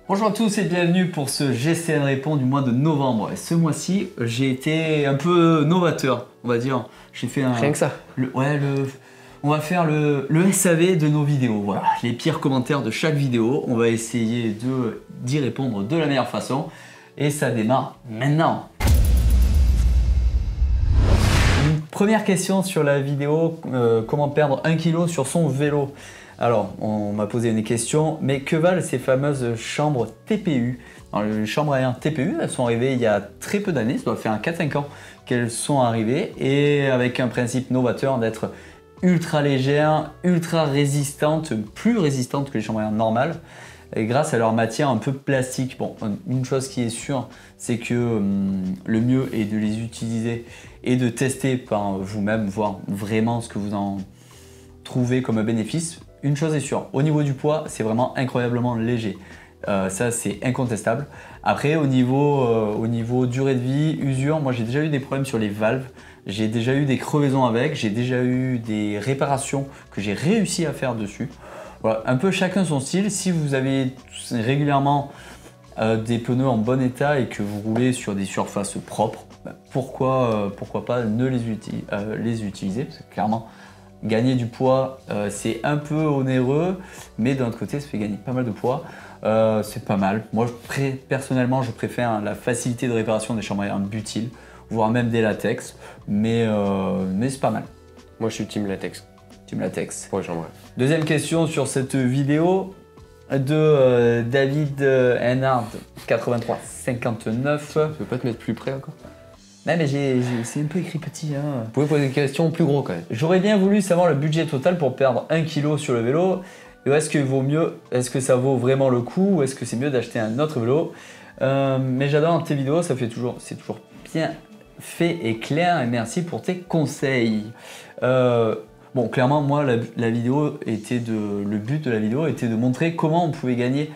Bonjour à tous et bienvenue pour ce GCN Répond du mois de novembre. Et ce mois-ci, j'ai été un peu novateur, on va dire. J'ai fait un... Rien que ça. On va faire le SAV de nos vidéos. Voilà, les pires commentaires de chaque vidéo. On va essayer d'y répondre de la meilleure façon. Et ça démarre maintenant. Une première question sur la vidéo, comment perdre 1 kg sur son vélo. Alors, on m'a posé une question, mais que valent ces fameuses chambres TPU? Alors, les chambres à air TPU, elles sont arrivées il y a très peu d'années, ça doit faire 4-5 ans qu'elles sont arrivées, et avec un principe novateur d'être ultra légères, ultra résistantes, plus résistantes que les chambres à air normales, et grâce à leur matière un peu plastique. Bon, une chose qui est sûre, c'est que le mieux est de les utiliser et de tester par vous-même, voir vraiment ce que vous en trouvez comme un bénéfice. Une chose est sûre, au niveau du poids, c'est vraiment incroyablement léger. Ça, c'est incontestable. Après, au niveau durée de vie, usure, moi j'ai déjà eu des problèmes sur les valves. J'ai déjà eu des crevaisons avec, j'ai déjà eu des réparations que j'ai réussi à faire dessus. Voilà, un peu chacun son style. Si vous avez régulièrement des pneus en bon état et que vous roulez sur des surfaces propres, pourquoi pas ne les utiliser, parce que clairement, gagner du poids, c'est un peu onéreux, mais d'un autre côté, ça fait gagner pas mal de poids. C'est pas mal. Moi, personnellement, je préfère la facilité de réparation des chambres à air butyle, voire même des latex, mais c'est pas mal. Moi, je suis team latex. Team latex. Pour les chambres à air. Deuxième question sur cette vidéo de David Hennard 8359. Tu peux pas te mettre plus près encore? Non, mais c'est un peu écrit petit. Hein. Vous pouvez poser des questions plus gros quand même. J'aurais bien voulu savoir le budget total pour perdre 1 kg sur le vélo. Et est-ce que ça vaut vraiment le coup ou est-ce que c'est mieux d'acheter un autre vélo? Mais j'adore tes vidéos, c'est toujours bien fait et clair. Et merci pour tes conseils. Bon, clairement, moi, le but de la vidéo était de montrer comment on pouvait gagner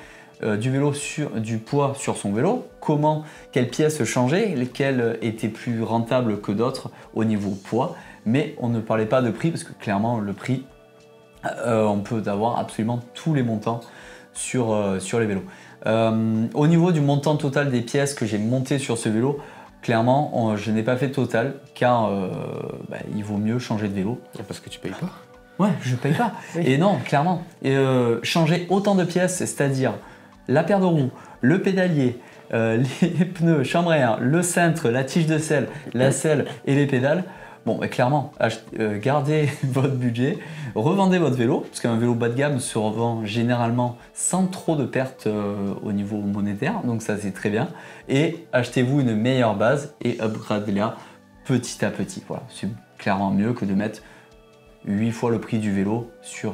du poids sur son vélo, quelles pièces changer, lesquelles étaient plus rentables que d'autres au niveau poids, mais on ne parlait pas de prix parce que clairement le prix, on peut avoir absolument tous les montants sur les vélos. Au niveau du montant total des pièces que j'ai montées sur ce vélo, clairement je n'ai pas fait total car il vaut mieux changer de vélo. Parce que tu payes pas? Ouais, je paye pas. Oui. Et non, clairement, changer autant de pièces, c'est-à-dire la paire de roues, le pédalier, les pneus, chambre à air, le cintre, la tige de selle, la selle et les pédales. Bon, clairement, gardez votre budget, revendez votre vélo, parce qu'un vélo bas de gamme se revend généralement sans trop de pertes au niveau monétaire, donc ça c'est très bien. Et achetez-vous une meilleure base et upgradez-la petit à petit. Voilà, c'est clairement mieux que de mettre 8 fois le prix du vélo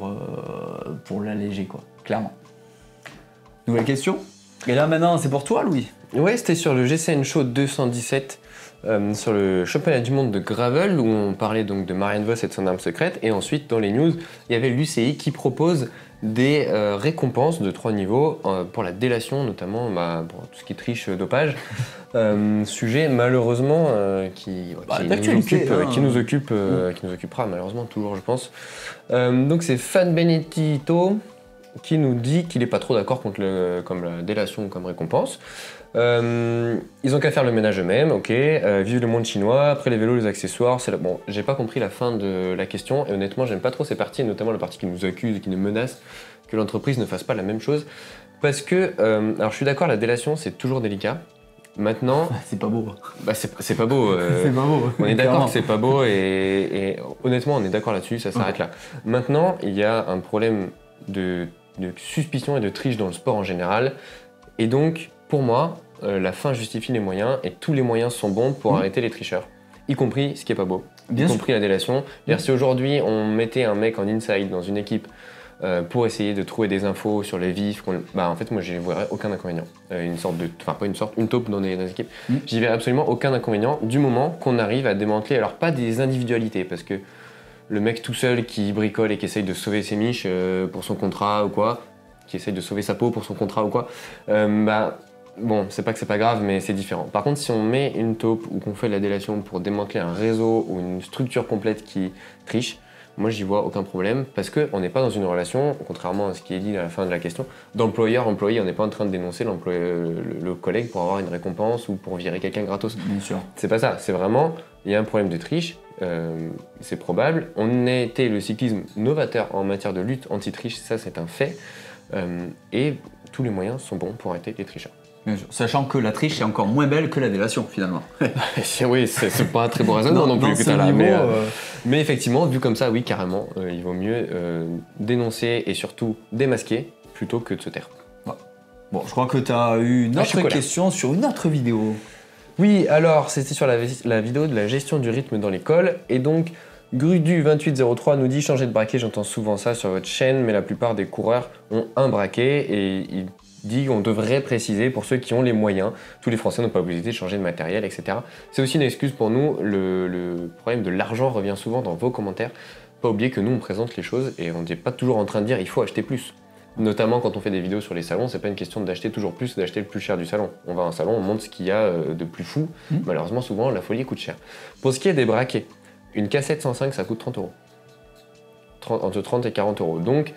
pour l'alléger, quoi, clairement. Nouvelle question. Et là maintenant, c'est pour toi, Louis. Ouais, c'était sur le GCN Show 217, sur le championnat du monde de gravel, où on parlait donc de Marianne Vos et de son arme secrète. Et ensuite, dans les news, il y avait l'UCI qui propose des récompenses de 3 niveaux pour la délation, notamment pour tout ce qui triche dopage. Sujet malheureusement qui nous occupera malheureusement toujours, je pense. Donc c'est Fan Benedito qui nous dit qu'il n'est pas trop d'accord contre la délation comme récompense. Ils ont qu'à faire le ménage eux-mêmes, ok. Vive le monde chinois, après les vélos, les accessoires. Bon, j'ai pas compris la fin de la question et honnêtement, j'aime pas trop ces parties, notamment la partie qui nous accuse et qui nous menace que l'entreprise ne fasse pas la même chose. Parce que, alors je suis d'accord, la délation c'est toujours délicat. Maintenant, c'est pas beau. C'est pas beau. C'est pas beau. On est d'accord que c'est pas beau et honnêtement, on est d'accord là-dessus, ça s'arrête là. Maintenant, il y a un problème de suspicion et de triche dans le sport en général. Et donc, pour moi, la fin justifie les moyens et tous les moyens sont bons pour arrêter les tricheurs, y compris ce qui est pas beau, y compris la délation. Si aujourd'hui on mettait un mec en inside dans une équipe pour essayer de trouver des infos sur les vifs, en fait moi j'y verrais aucun inconvénient. Une taupe dans les équipes, j'y verrais absolument aucun inconvénient du moment qu'on arrive à démanteler, alors pas des individualités, parce que le mec tout seul qui bricole et qui essaye de sauver ses miches pour son contrat ou quoi, qui essaye de sauver sa peau pour son contrat ou quoi, bon, c'est pas que c'est pas grave, mais c'est différent. Par contre, si on met une taupe ou qu'on fait de la délation pour démanteler un réseau ou une structure complète qui triche, moi j'y vois aucun problème parce qu'on n'est pas dans une relation, contrairement à ce qui est dit à la fin de la question, d'employeur-employé. On n'est pas en train de dénoncer le collègue pour avoir une récompense ou pour virer quelqu'un gratos. Bien sûr. C'est pas ça, c'est vraiment, il y a un problème de triche, c'est probable. On a été le cyclisme novateur en matière de lutte anti-triche, ça c'est un fait. Et tous les moyens sont bons pour arrêter les tricheurs. Bien sûr. Sachant que la triche est encore moins belle que la délation finalement. Oui, c'est pas un très bon raisonnement non plus que t'as là. Mais effectivement, vu comme ça, oui, carrément, il vaut mieux dénoncer et surtout démasquer plutôt que de se taire. Bon, je crois que tu as eu une autre question sur une autre vidéo. Oui, alors c'était sur la vidéo de la gestion du rythme dans l'école. Et donc, Grudu2803 nous dit changer de braquet, j'entends souvent ça sur votre chaîne, mais la plupart des coureurs ont un braquet et il dit qu'on devrait préciser pour ceux qui ont les moyens. Tous les Français n'ont pas l'obligation de changer de matériel, etc. C'est aussi une excuse pour nous. Le problème de l'argent revient souvent dans vos commentaires. Pas oublier que nous, on présente les choses et on n'est pas toujours en train de dire il faut acheter plus. Notamment quand on fait des vidéos sur les salons, c'est pas une question d'acheter toujours plus, d'acheter le plus cher du salon. On va à un salon, on montre ce qu'il y a de plus fou. Malheureusement, souvent, la folie coûte cher. Pour ce qui est des braquets, une cassette 105, ça coûte 30 €. Entre 30 et 40 €. Donc,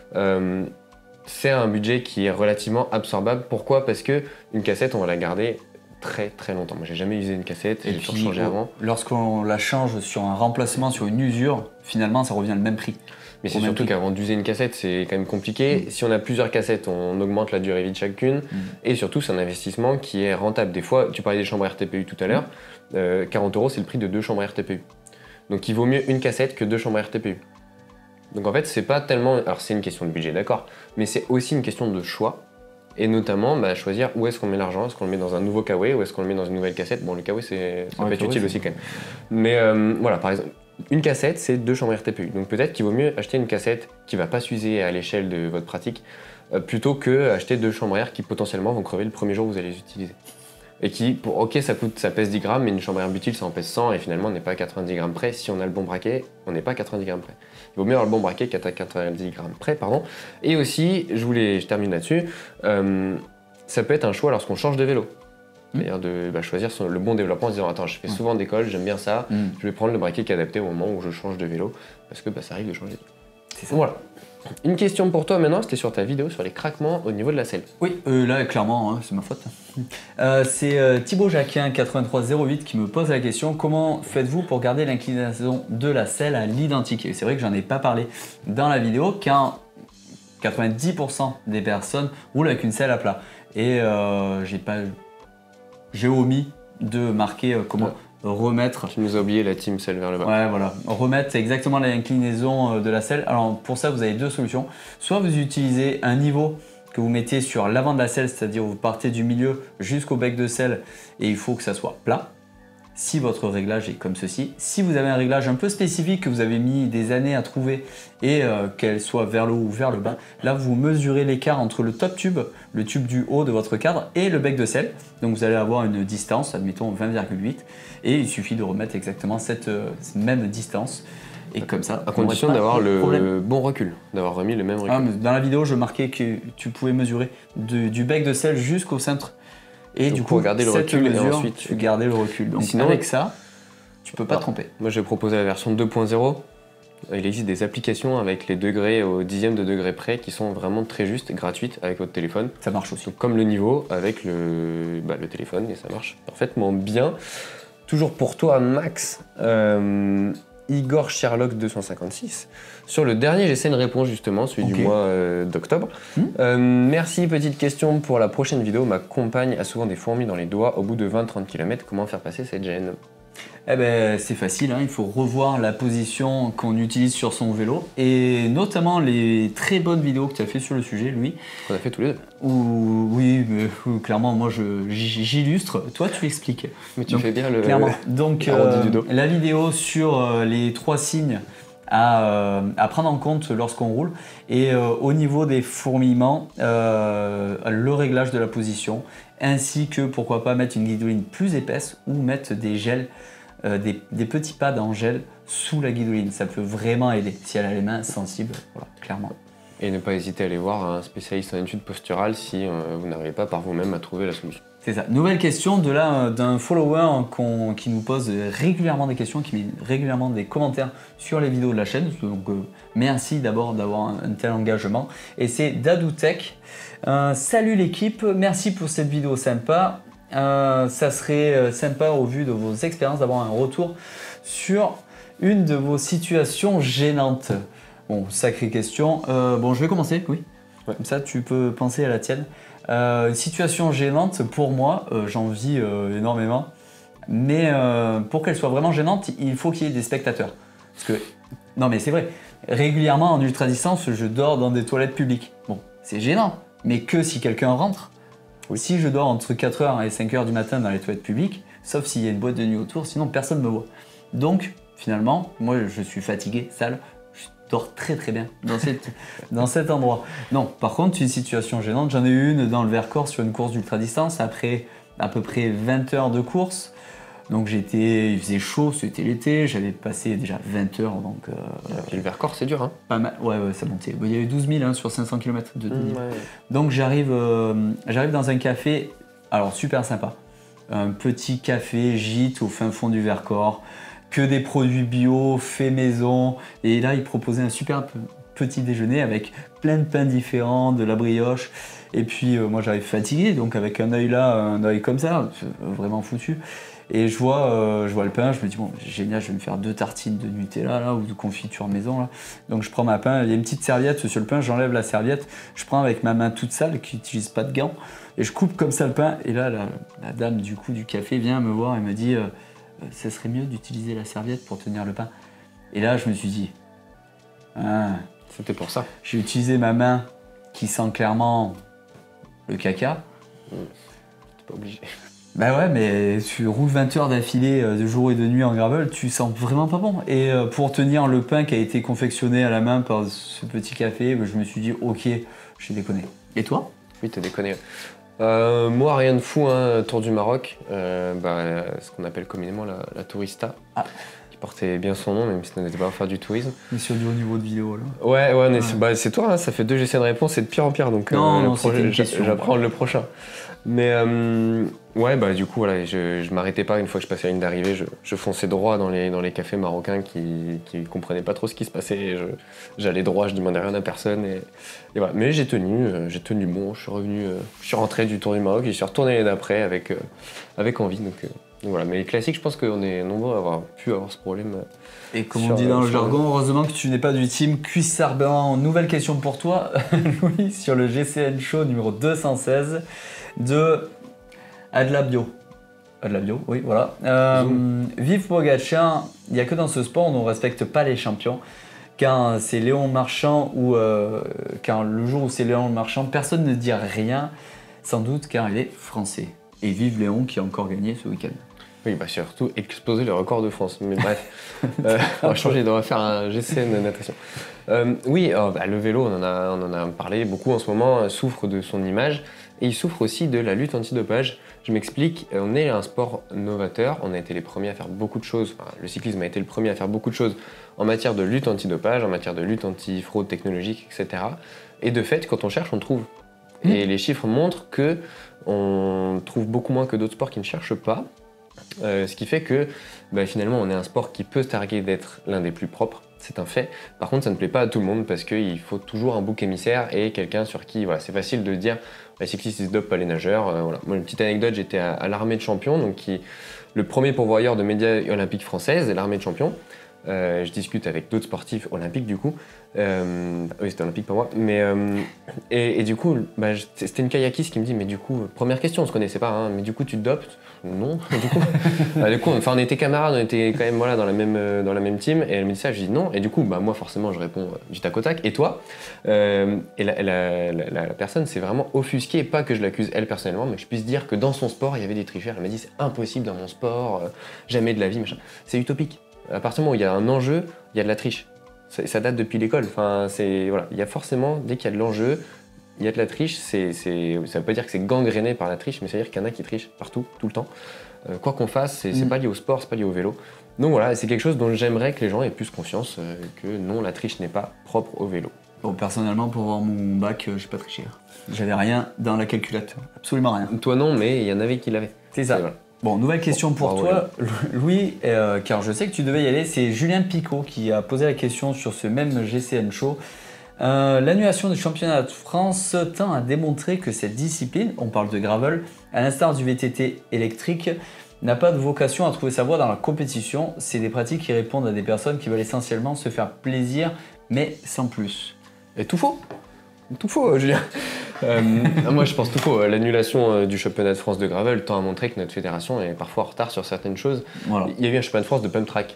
c'est un budget qui est relativement absorbable. Pourquoi? Parce que une cassette, on va la garder très très longtemps. Moi, j'ai jamais usé une cassette, j'ai toujours changé avant. Lorsqu'on la change sur un remplacement, sur une usure, finalement, ça revient le même prix. Mais c'est surtout qu'avant d'user une cassette, c'est quand même compliqué. Si on a plusieurs cassettes, on augmente la durée de vie de chacune. Et surtout, c'est un investissement qui est rentable. Des fois, tu parlais des chambres RTPU tout à l'heure, 40 €, c'est le prix de 2 chambres RTPU. Donc il vaut mieux une cassette que 2 chambres RTPU. Donc en fait, c'est pas tellement... Alors c'est une question de budget, d'accord, mais c'est aussi une question de choix. Et notamment, choisir où est-ce qu'on met l'argent. Est-ce qu'on le met dans un nouveau kawaii ou est-ce qu'on le met dans une nouvelle cassette? Bon, le kawaii, ça peut être utile aussi quand même. Mais voilà, par exemple, une cassette, c'est 2 chambres RTPU. Donc peut-être qu'il vaut mieux acheter une cassette qui va pas s'user à l'échelle de votre pratique plutôt que acheter 2 chambres air qui potentiellement vont crever le premier jour où vous allez les utiliser. Et qui, ok, ça pèse 10 grammes, mais une chambre air utile, ça en pèse 100 et finalement on n'est pas à 90 grammes près. Si on a le bon braquet, on n'est pas à 90 grammes près. Il vaut mieux avoir le bon braquet qu'à 90 grammes près, pardon. Et aussi, je termine là-dessus, ça peut être un choix lorsqu'on change de vélo. C'est-à-dire de choisir le bon développement en se disant attends, je fais souvent d'école, j'aime bien ça, je vais prendre le braquet qui est adapté au moment où je change de vélo, parce que ça arrive de changer de vélo. C'est ça. Voilà. Une question pour toi maintenant, c'était sur ta vidéo sur les craquements au niveau de la selle. Oui, là clairement, c'est ma faute. C'est Thibaut Jacquin 8308 qui me pose la question, comment faites-vous pour garder l'inclinaison de la selle à l'identique? Et c'est vrai que j'en ai pas parlé dans la vidéo, car 90% des personnes roulent avec une selle à plat. Et j'ai omis de marquer comment remettre. Tu nous as oublié la team selle vers le bas. Ouais, voilà. Remettre exactement l'inclinaison de la selle. Alors pour ça, vous avez deux solutions. Soit vous utilisez un niveau que vous mettez sur l'avant de la selle, c'est-à-dire vous partez du milieu jusqu'au bec de selle et il faut que ça soit plat. Si votre réglage est comme ceci, si vous avez un réglage un peu spécifique que vous avez mis des années à trouver et qu'elle soit vers le haut ou vers le bas, là vous mesurez l'écart entre le top tube, le tube du haut de votre cadre et le bec de selle. Donc vous allez avoir une distance, admettons 20,8 et il suffit de remettre exactement cette même distance. Et comme ça, à condition d'avoir le bon recul, d'avoir remis le même recul. Dans la vidéo, je marquais que tu pouvais mesurer du bec de selle jusqu'au centre. Et donc du coup, regarder le recul mesure, et ensuite tu gardais le recul. Donc sinon, avec ça, tu peux pas te tromper. Moi, je vais proposer la version 2.0. Il existe des applications avec les degrés au dixième de degré près qui sont vraiment très justes, gratuites avec votre téléphone. Ça marche aussi. Donc, comme le niveau avec le téléphone et ça marche parfaitement bien. Toujours pour toi, Max. Igor Sherlock 256. Sur le dernier, j'essaie une réponse justement, celui du mois d'octobre. Merci, petite question pour la prochaine vidéo. Ma compagne a souvent des fourmis dans les doigts au bout de 20-30 km. Comment faire passer cette gêne? Eh ben, c'est facile, il faut revoir la position qu'on utilise sur son vélo et notamment les très bonnes vidéos que tu as fait sur le sujet, Louis. On a fait tous les deux. Oui, mais clairement, moi j'illustre, toi tu expliques. Mais tu fais bien le. Clairement. Donc, la vidéo sur les 3 signes à prendre en compte lorsqu'on roule et au niveau des fourmillements, le réglage de la position ainsi que pourquoi pas mettre une guidoline plus épaisse ou mettre des gels, des petits pads en gel sous la guidoline. Ça peut vraiment aider si elle a les mains sensibles, voilà, clairement. Et ne pas hésiter à aller voir un spécialiste en études posturales si vous n'arrivez pas par vous-même à trouver la solution. C'est ça. Nouvelle question d'un follower qui nous pose régulièrement des questions, qui met régulièrement des commentaires sur les vidéos de la chaîne. Donc merci d'abord d'avoir un tel engagement. Et c'est Dadoutech. Salut l'équipe, merci pour cette vidéo sympa. Ça serait sympa au vu de vos expériences d'avoir un retour sur une de vos situations gênantes. Bon, sacrée question. Bon, je vais commencer, oui. Ouais. Comme ça, tu peux penser à la tienne. Situation gênante, pour moi, j'en vis énormément. Mais pour qu'elle soit vraiment gênante, il faut qu'il y ait des spectateurs. Parce que, non mais c'est vrai, régulièrement en ultra-distance, je dors dans des toilettes publiques. Bon, c'est gênant, mais que si quelqu'un rentre. Oui. Si je dors entre 4h et 5h du matin dans les toilettes publiques, sauf s'il y a une boîte de nuit autour, sinon personne ne me voit. Donc, finalement, moi je suis fatigué, sale, je dors très très bien dans cet endroit. Non, par contre, une situation gênante, j'en ai eu une dans le Vercors sur une course d'ultra-distance après à peu près 20 heures de course. Donc il faisait chaud, c'était l'été, j'avais passé déjà 20 heures. Donc, et le Vercors, c'est dur, hein? Pas mal, ouais, ça montait. Il y avait 12 000 sur 500 km de ouais. Donc j'arrive dans un café, alors super sympa. Un petit café gîte au fin fond du Vercors, que des produits bio, faits maison. Et là, ils proposaient un super petit déjeuner avec plein de pains différents, de la brioche. Et puis moi j'arrive fatigué, donc avec un œil là, un œil comme ça, vraiment foutu. Et je vois le pain, je me dis bon génial, je vais me faire 2 tartines de Nutella là, ou de confiture maison là. Donc je prends ma pain, il y a une petite serviette sur le pain, j'enlève la serviette, je prends avec ma main toute sale qui n'utilise pas de gants et je coupe comme ça le pain. Et là la dame du coup du café vient me voir et me dit ça serait mieux d'utiliser la serviette pour tenir le pain. Et là je me suis dit c'était pour ça. J'ai utilisé ma main qui sent clairement le caca. T'es pas obligé. Bah ouais, mais tu roules 20 heures d'affilée de jour et de nuit en gravel, tu sens vraiment pas bon. Et pour tenir le pain qui a été confectionné à la main par ce petit café, je me suis dit ok, j'ai déconné. Et toi? Oui, t'as déconné. Moi, rien de fou, hein, Tour du Maroc, ce qu'on appelle communément la tourista. Ah. Portait bien son nom, même si ça n'était pas à faire du tourisme. Mais sur du haut niveau de vidéo, là. Ouais. C'est toi, hein, ça fait 2 GC de réponse, c'est de pire en pire, donc j'apprends le prochain. Mais du coup, voilà, je m'arrêtais pas une fois que je passais la ligne d'arrivée, je fonçais droit dans les cafés marocains qui comprenaient pas trop ce qui se passait. J'allais droit, je demandais rien à personne. Et voilà. Mais j'ai tenu bon, je suis rentré du Tour du Maroc et je suis retourné l'année d'après avec envie. Donc voilà, mais les classiques, je pense qu'on est nombreux à avoir pu avoir ce problème. Et comme on dit dans le jargon, heureusement que tu n'es pas du team Cuissard-Bain. Nouvelle question pour toi, Louis, sur le GCN Show numéro 216 de Adlabio. Adlabio, oui, voilà. Vive Pogacar, il n'y a que dans ce sport où on ne respecte pas les champions. Car c'est Léon Marchand car le jour où c'est Léon Marchand, personne ne dit rien, sans doute car il est français. Et vive Léon qui a encore gagné ce week-end. Oui, surtout exploser le record de France. Mais bref, on va changer, on va faire un GCN natation. Le vélo, on en a parlé beaucoup en ce moment, souffre de son image et il souffre aussi de la lutte antidopage. Je m'explique, on est un sport novateur, on a été les premiers à faire beaucoup de choses, le cyclisme a été le premier à faire beaucoup de choses en matière de lutte antidopage, en matière de lutte anti-fraude technologique, etc. Et de fait, quand on cherche, on trouve. Et les chiffres montrent qu'on trouve beaucoup moins que d'autres sports qui ne cherchent pas. Ce qui fait que finalement on est un sport qui peut se targuer d'être l'un des plus propres, c'est un fait. Par contre ça ne plaît pas à tout le monde parce qu'il faut toujours un bouc émissaire et quelqu'un sur qui c'est facile de dire les cyclistes ils se dopent pas les nageurs. Moi une petite anecdote, j'étais à l'Armée de Champions, donc le premier pourvoyeur de médias olympiques française, l'Armée de Champions. Je discute avec d'autres sportifs olympiques du coup. Oui, c'était olympique pour moi. Mais, et du coup, c'était une kayakiste qui me dit mais du coup, première question, on se connaissait pas, hein, mais du coup tu te dopes? Non. Du coup, on était camarades, on était quand même dans la même team. Et elle me dit ça, je dis non. Et du coup, moi forcément, je réponds du tac au tac. Et toi? Et la personne s'est vraiment offusquée, pas que je l'accuse elle personnellement, mais que je puisse dire que dans son sport, il y avait des tricheurs. Elle m'a dit c'est impossible dans mon sport, jamais de la vie, machin. C'est utopique. À partir du moment où il y a un enjeu, il y a de la triche. Ça date depuis l'école. Enfin, il y a forcément, dès qu'il y a de l'enjeu, il y a de la triche. Ça ne veut pas dire que c'est gangréné par la triche, mais ça veut dire qu'il y en a qui trichent partout, tout le temps. Quoi qu'on fasse, c'est pas lié au sport, c'est pas lié au vélo. Donc voilà, c'est quelque chose dont j'aimerais que les gens aient plus conscience que non, la triche n'est pas propre au vélo. Bon, personnellement, pour avoir mon bac, j'ai pas triché. J'avais rien dans la calculette, absolument rien. Toi non, mais il y en avait qui l'avaient. C'est ça. Voilà. Bon, nouvelle question pour bravo, toi, Louis, car je sais que tu devais y aller. C'est Julien Picot qui a posé la question sur ce même GCN Show. L'annulation du championnat de France tend à démontrer que cette discipline, on parle de gravel, à l'instar du VTT électrique, n'a pas de vocation à trouver sa voie dans la compétition. C'est des pratiques qui répondent à des personnes qui veulent essentiellement se faire plaisir, mais sans plus. Et tout faux. Tout faux, Julien. Moi, je pense tout faux. L'annulation du championnat de France de gravel tend à montrer que notre fédération est parfois en retard sur certaines choses. Voilà. Il y a eu un championnat de France de pump track.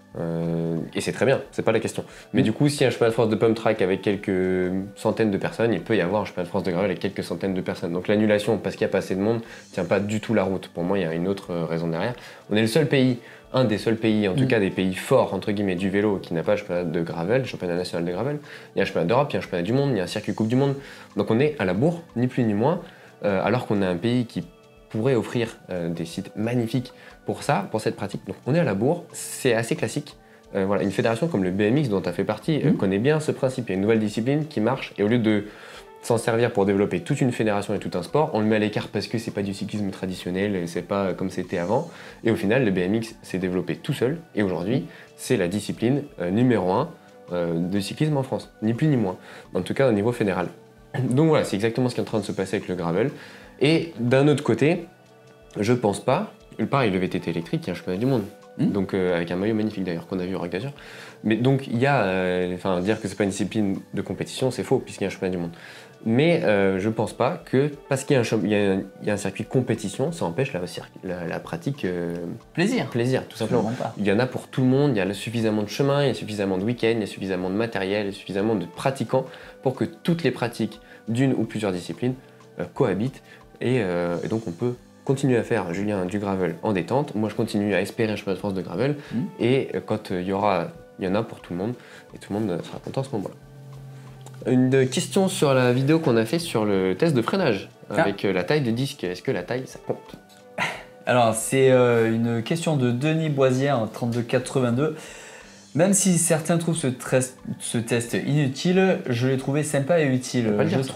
Et c'est très bien, c'est pas la question. Mais du coup, s'il y a un championnat de France de pump track avec quelques centaines de personnes, il peut y avoir un championnat de France de gravel avec quelques centaines de personnes. Donc l'annulation, parce qu'il n'y a pas assez de monde, tient pas du tout la route. Pour moi, il y a une autre raison derrière. On est le seul pays, un des seuls pays, en tout cas des pays forts, entre guillemets, du vélo, qui n'a pas un championnat de gravel, championnat national de gravel. Il y a un championnat d'Europe, il y a un championnat du monde, il y a un circuit Coupe du Monde. Donc on est à la bourre, ni plus ni moins, alors qu'on est un pays qui pourrait offrir des sites magnifiques pour ça, pour cette pratique. Donc on est à la bourre, c'est assez classique. Voilà, une fédération comme le BMX dont tu as fait partie connaît bien ce principe. Il y a une nouvelle discipline qui marche et au lieu de s'en servir pour développer toute une fédération et tout un sport, on le met à l'écart parce que c'est pas du cyclisme traditionnel et c'est pas comme c'était avant. Et au final, le BMX s'est développé tout seul et aujourd'hui, c'est la discipline numéro 1 de cyclisme en France, ni plus ni moins, en tout cas au niveau fédéral. Donc voilà, c'est exactement ce qui est en train de se passer avec le gravel. Et d'un autre côté, je pense pas, pareil, le VTT électrique, il y a un championnat du monde. Donc avec un maillot magnifique d'ailleurs qu'on a vu au Rock d'Azur. Mais donc il y a, dire que c'est pas une discipline de compétition, c'est faux puisqu'il y a un championnat du monde. Mais je pense pas que parce qu'il y a un circuit compétition, ça empêche la pratique plaisir, tout simplement. Il y en a pour tout le monde, il y a suffisamment de chemins, il y a suffisamment de week-ends, il y a suffisamment de matériel, il y a suffisamment de pratiquants pour que toutes les pratiques d'une ou plusieurs disciplines cohabitent et donc on peut continuer à faire, Julien, du gravel en détente. Moi, je continue à espérer un championnat de France de gravel. Et quand il y en a pour tout le monde. Et tout le monde sera content à ce moment-là. Une question sur la vidéo qu'on a fait sur le test de freinage. Avec la taille de disque. Est-ce que la taille, ça compte? Alors, c'est une question de Denis Boisière, 3282. Même si certains trouvent ce test inutile, je l'ai trouvé sympa et utile.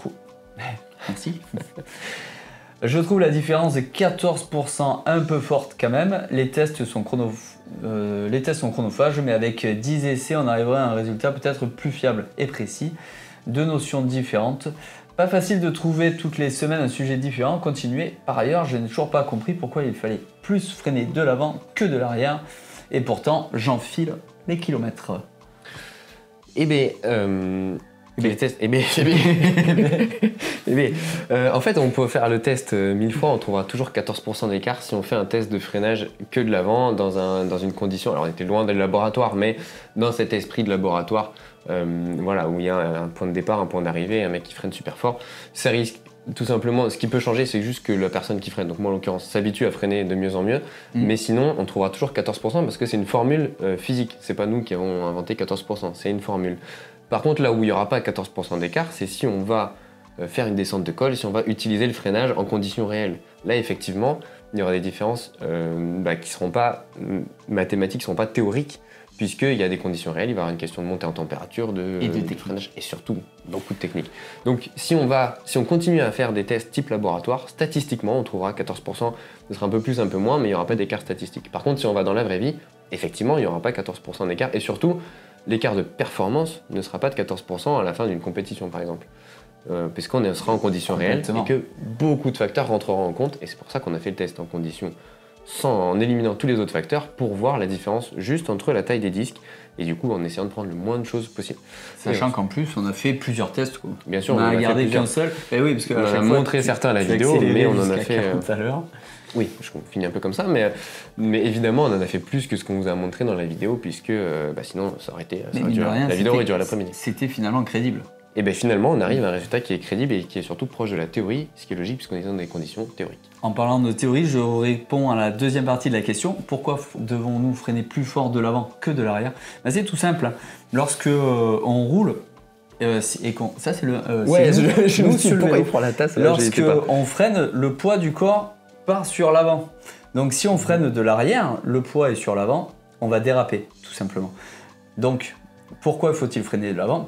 Merci. Je trouve la différence de 14% un peu forte quand même. Les tests sont chronophages, mais avec 10 essais, on arriverait à un résultat peut-être plus fiable et précis. Deux notions différentes. Pas facile de trouver toutes les semaines un sujet différent. Continuez. Par ailleurs, je n'ai toujours pas compris pourquoi il fallait plus freiner de l'avant que de l'arrière. Et pourtant, j'enfile les kilomètres. En fait, on peut faire le test 1000 fois, on trouvera toujours 14% d'écart si on fait un test de freinage que de l'avant dans une condition. Alors, on était loin des laboratoires, mais dans cet esprit de laboratoire, où il y a un point de départ, un point d'arrivée, un mec qui freine super fort, ça risque tout simplement. Ce qui peut changer, c'est juste que la personne qui freine, donc moi en l'occurrence, s'habitue à freiner de mieux en mieux, mais sinon, on trouvera toujours 14% parce que c'est une formule physique. C'est pas nous qui avons inventé 14%, c'est une formule. Par contre, là où il n'y aura pas 14% d'écart, c'est si on va faire une descente de col, si on va utiliser le freinage en conditions réelles. Là, effectivement, il y aura des différences qui ne seront pas mathématiques, qui ne seront pas théoriques, puisqu'il y a des conditions réelles, il va y avoir une question de montée en température, de freinage, et surtout beaucoup de techniques. Donc, si on continue à faire des tests type laboratoire, statistiquement, on trouvera 14%, ce sera un peu plus, un peu moins, mais il n'y aura pas d'écart statistique. Par contre, si on va dans la vraie vie, effectivement, il n'y aura pas 14% d'écart, et surtout, l'écart de performance ne sera pas de 14% à la fin d'une compétition, par exemple. Puisqu'on sera en conditions réelles et que beaucoup de facteurs rentreront en compte. Et c'est pour ça qu'on a fait le test en conditions en éliminant tous les autres facteurs pour voir la différence juste entre la taille des disques et du coup en essayant de prendre le moins de choses possible. Sachant qu'en plus, on a fait plusieurs tests. Quoi. Bien sûr, on a gardé qu'un seul. Et oui, parce que on a montré certains à la vidéo, mais on en a fait... tout à l'heure. Oui, je finis un peu comme ça, mais évidemment, on en a fait plus que ce qu'on vous a montré dans la vidéo, puisque sinon, la vidéo aurait duré l'après-midi. C'était finalement crédible. Et bien finalement, on arrive à un résultat qui est crédible et qui est surtout proche de la théorie, ce qui est logique puisqu'on est dans des conditions théoriques. En parlant de théorie, je réponds à la deuxième partie de la question. Pourquoi devons-nous freiner plus fort de l'avant que de l'arrière? C'est tout simple. Lorsque on roule, et qu'on... Ça, c'est le... je nous suis pourquoi il prend la tasse. Lorsque on freine, le poids du corps part sur l'avant. Donc si on freine de l'arrière, le poids est sur l'avant, on va déraper, tout simplement. Donc, pourquoi faut-il freiner de l'avant?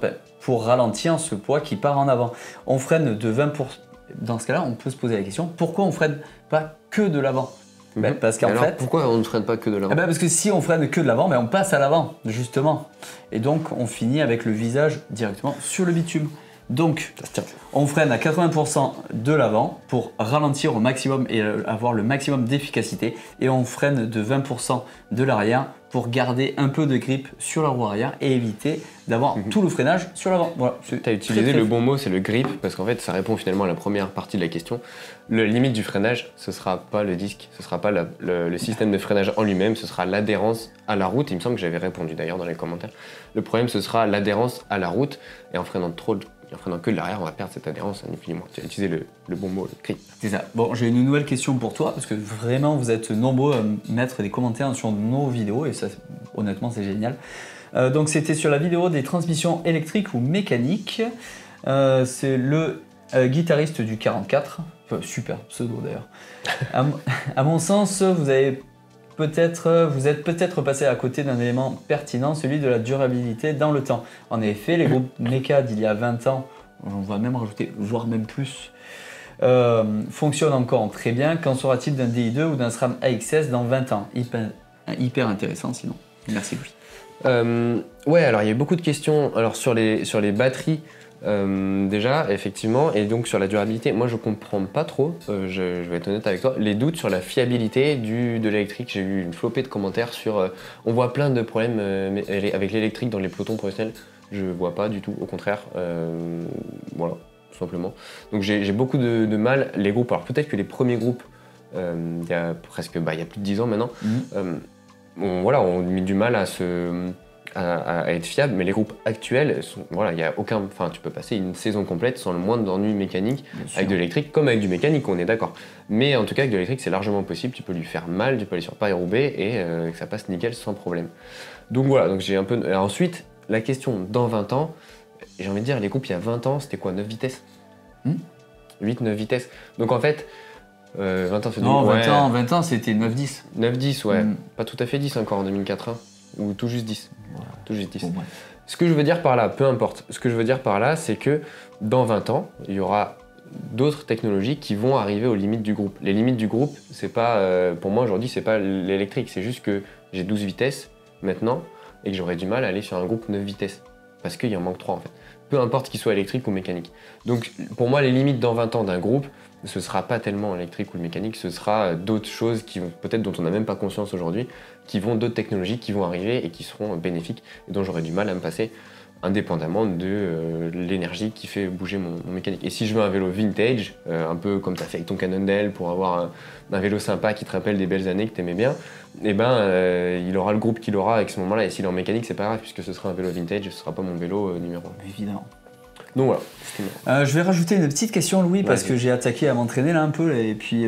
pour ralentir ce poids qui part en avant. On freine de 20%. Dans ce cas-là, on peut se poser la question, pourquoi on freine pas que de l'avant? Parce qu'en fait, pourquoi on ne freine pas que de l'avant? Parce que si on freine que de l'avant, on passe à l'avant, justement. Et donc, on finit avec le visage directement sur le bitume. Donc, on freine à 80% de l'avant pour ralentir au maximum et avoir le maximum d'efficacité. Et on freine de 20% de l'arrière pour garder un peu de grip sur la roue arrière et éviter d'avoir tout le freinage sur l'avant. Voilà, tu as utilisé le bon mot, c'est le grip, parce qu'en fait, ça répond finalement à la première partie de la question. La limite du freinage, ce ne sera pas le disque, ce ne sera pas le système de freinage en lui-même, ce sera l'adhérence à la route. Il me semble que j'avais répondu d'ailleurs dans les commentaires. Le problème, ce sera l'adhérence à la route, et en freinant que de l'arrière, on va perdre cette adhérence, ni plus ni moins. Tu as utilisé le bon mot, le grip. C'est ça. Bon, j'ai une nouvelle question pour toi, parce que vraiment, vous êtes nombreux à mettre des commentaires sur nos vidéos, et ça, honnêtement, c'est génial. Donc, c'était sur la vidéo des transmissions électriques ou mécaniques. C'est le guitariste du 44. Super pseudo d'ailleurs. À mon sens, vous êtes peut-être passé à côté d'un élément pertinent, celui de la durabilité dans le temps. En effet, les groupes méca d'il y a 20 ans, on va même rajouter, voire même plus, fonctionnent encore très bien. Qu'en sera-t-il d'un DI2 ou d'un SRAM AXS dans 20 ans? Hyper intéressant sinon. Merci Louis. Ouais, alors il y a beaucoup de questions alors, sur les batteries. Déjà, effectivement, et donc sur la durabilité, moi je comprends pas trop, je vais être honnête avec toi, les doutes sur la fiabilité de l'électrique. J'ai eu une flopée de commentaires sur on voit plein de problèmes avec l'électrique dans les pelotons professionnels. Je vois pas du tout, au contraire, voilà, tout simplement. Donc j'ai beaucoup de mal, les groupes, alors peut-être que les premiers groupes, il y a presque, il y a plus de 10 ans maintenant, on mis du mal à être fiable, mais les groupes actuels, il y a aucun, tu peux passer une saison complète sans le moindre ennui mécanique avec de l'électrique, comme avec du mécanique, on est d'accord. Mais en tout cas, avec de l'électrique, c'est largement possible, tu peux lui faire mal, tu peux aller sur Paris-Roubaix et que ça passe nickel sans problème. Donc voilà, donc j'ai un peu. Alors ensuite, la question dans 20 ans, j'ai envie de dire, les groupes il y a 20 ans, c'était quoi, 9 vitesses 8-9 vitesses. Donc en fait, 20 ans, c'est non, 20 ans, c'était 9-10. 9-10, ouais. Pas tout à fait 10 encore en 2004, hein. Ou tout juste 10. Ouais. Tout juste 10. Bon, ouais. Ce que je veux dire par là, peu importe. Ce que je veux dire par là, c'est que dans 20 ans, il y aura d'autres technologies qui vont arriver aux limites du groupe. Les limites du groupe, c'est pas, pour moi aujourd'hui, c'est pas l'électrique. C'est juste que j'ai 12 vitesses maintenant et que j'aurais du mal à aller sur un groupe 9 vitesses. Parce qu'il y en manque 3 en fait. Peu importe qu'il soit électrique ou mécanique. Donc pour moi, les limites dans 20 ans d'un groupe, ce ne sera pas tellement électrique ou mécanique, ce sera d'autres choses qui vont, peut-être dont on n'a même pas conscience aujourd'hui, d'autres technologies qui vont arriver et qui seront bénéfiques et dont j'aurai du mal à me passer indépendamment de l'énergie qui fait bouger mon mécanique. Et si je veux un vélo vintage, un peu comme tu as fait avec ton Cannondale pour avoir un vélo sympa qui te rappelle des belles années que tu aimais bien, il aura le groupe qu'il aura avec ce moment-là. Et s'il est en mécanique, c'est pas grave puisque ce sera un vélo vintage, ce sera pas mon vélo numéro 1. Évidemment. Donc voilà. Je vais rajouter une petite question, Louis, parce que j'ai attaqué à m'entraîner là un peu et puis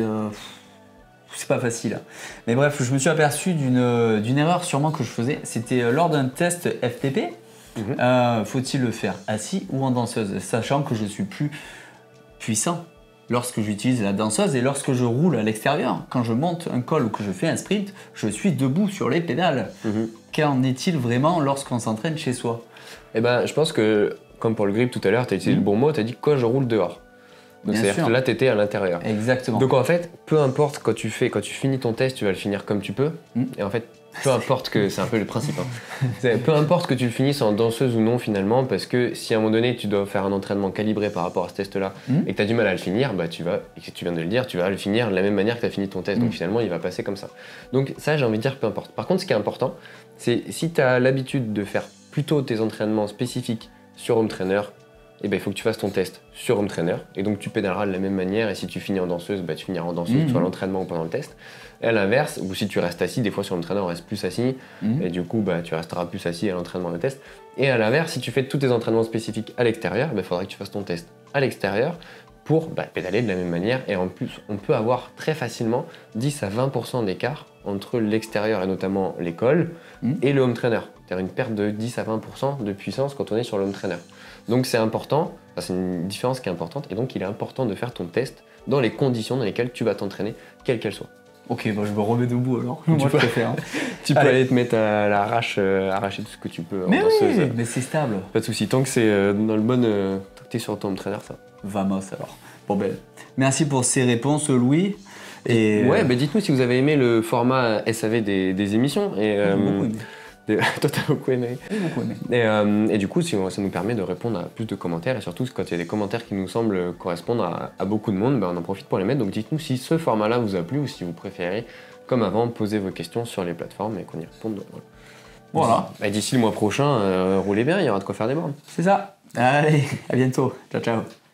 c'est pas facile. Mais bref, je me suis aperçu d'une erreur sûrement que je faisais. C'était lors d'un test FTP. Faut-il le faire assis ou en danseuse, sachant que je suis plus puissant lorsque j'utilise la danseuse et lorsque je roule à l'extérieur. Quand je monte un col ou que je fais un sprint, je suis debout sur les pédales. Qu'en est-il vraiment lorsqu'on s'entraîne chez soi? Eh ben, je pense que, comme pour le grip tout à l'heure, tu as utilisé le bon mot, tu as dit quand je roule dehors. Donc c'est-à-dire que là, tu étais à l'intérieur. Exactement. Donc en fait, peu importe quand tu finis ton test, tu vas le finir comme tu peux. Et en fait, peu importe que, c'est un peu le principe, peu importe que tu le finisses en danseuse ou non finalement, parce que si à un moment donné tu dois faire un entraînement calibré par rapport à ce test-là et que tu as du mal à le finir, et que tu viens de le dire, tu vas le finir de la même manière que tu as fini ton test. Donc finalement, il va passer comme ça. Donc ça, j'ai envie de dire peu importe. Par contre, ce qui est important, c'est si tu as l'habitude de faire plutôt tes entraînements spécifiques sur home trainer, il faut que tu fasses ton test sur home trainer et donc tu pédaleras de la même manière, et si tu finis en danseuse, tu finiras en danseuse, soit à l'entraînement ou pendant le test. Et à l'inverse, ou si tu restes assis, des fois sur home trainer on reste plus assis et du coup tu resteras plus assis à l'entraînement et le test. Et à l'inverse, si tu fais tous tes entraînements spécifiques à l'extérieur, il faudra que tu fasses ton test à l'extérieur pour pédaler de la même manière. Et en plus, on peut avoir très facilement 10 à 20% d'écart entre l'extérieur et notamment l'école et le home trainer. C'est-à-dire une perte de 10 à 20% de puissance quand on est sur le home trainer. Donc c'est important, c'est une différence qui est importante, et donc il est important de faire ton test dans les conditions dans lesquelles tu vas t'entraîner, quelles qu'elles soient. Ok, je me remets debout alors. Moi je préfère. Tu peux Allez. aller te mettre à l'arrache, arracher tout ce que tu peux. en Mais danseuse. oui, mais c'est stable. Pas de soucis, tant que c'est dans le bon. Tant que t'es sur ton trainer, ça. Vamos alors. Bon ben, merci pour ces réponses, Louis. Et Ouais, bah dites-nous si vous avez aimé le format SAV des émissions. Et, j'ai beaucoup aimé. Toi, t'as beaucoup aimé. J'ai beaucoup aimé. Et du coup, ça nous permet de répondre à plus de commentaires. Et surtout, quand il y a des commentaires qui nous semblent correspondre à beaucoup de monde, on en profite pour les mettre. Donc dites-nous si ce format-là vous a plu ou si vous préférez, comme avant, poser vos questions sur les plateformes et qu'on y réponde. Voilà. Et d'ici le mois prochain, roulez bien, il y aura de quoi faire des bornes. C'est ça. Allez, à bientôt. Ciao, ciao.